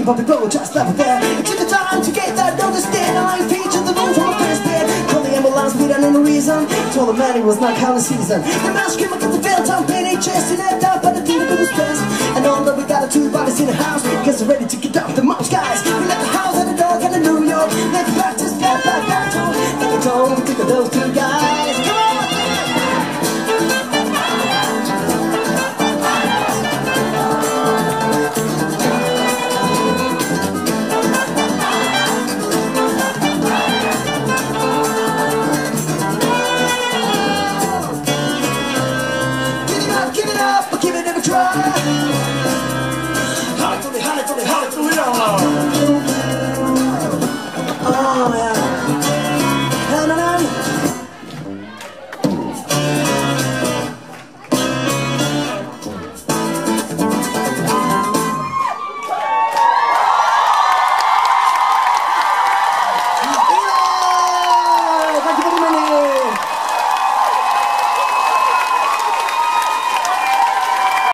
public blow, just up there. It took the time to get that notice, then I featured the room from a first bed. Called the ambulance without any reason. Told the man it was not counting season. The man screaming at the bell town, penny chest in that down, but the deal was best. And all that we got are 2 bodies in the house, because they're ready to get off the mouse, guys. We left the house and the dog and the New York. Let's practice back, home. And we told to those 2 guys. Come on! Give it up, or give it a try.